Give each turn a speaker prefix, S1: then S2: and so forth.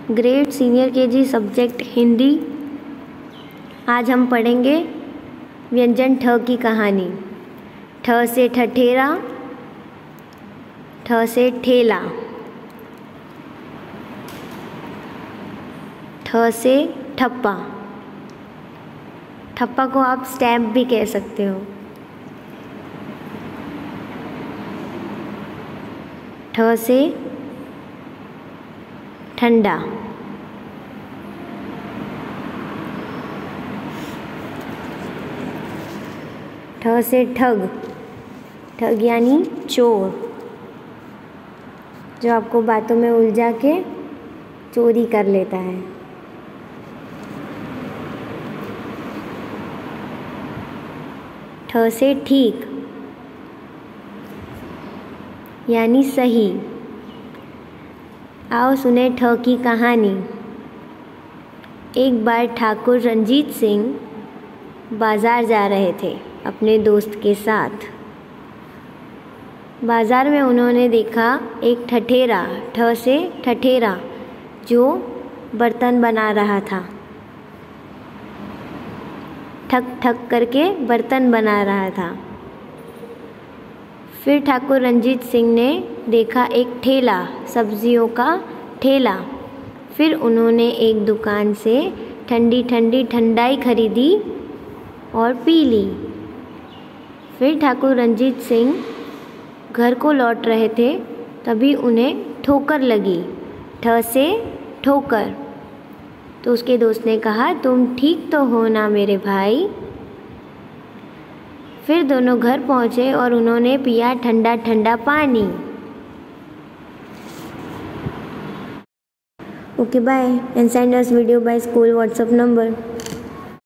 S1: Grade senior KG subject Hindi. आज हम पढ़ेंगे व्यंजन ठ की कहानी। ठ से ठठेरा, ठ से ठेला, ठ से ठप्पा। ठप्पा को आप स्टैम्प भी कह सकते हो। ठ से ठंडा, ठ से ठग। ठग यानी चोर, जो आपको बातों में उलझा के चोरी कर लेता है। ठ से ठीक यानी सही। आओ सुने ठ की कहानी। एक बार ठाकुर रंजीत सिंह बाज़ार जा रहे थे अपने दोस्त के साथ। बाज़ार में उन्होंने देखा एक ठठेरा, ठ से ठठेरा, जो बर्तन बना रहा था। ठक ठक करके बर्तन बना रहा था। फिर ठाकुर रंजीत सिंह ने देखा एक ठेला, सब्जियों का ठेला। फिर उन्होंने एक दुकान से ठंडी ठंडी ठंडाई खरीदी और पी ली। फिर ठाकुर रंजीत सिंह घर को लौट रहे थे, तभी उन्हें ठोकर लगी, ठ से ठोकर। तो उसके दोस्त ने कहा, तुम ठीक तो हो ना मेरे भाई। फिर दोनों घर पहुँचे और उन्होंने पिया ठंडा ठंडा पानी। Okay bye, and send us video by school WhatsApp number.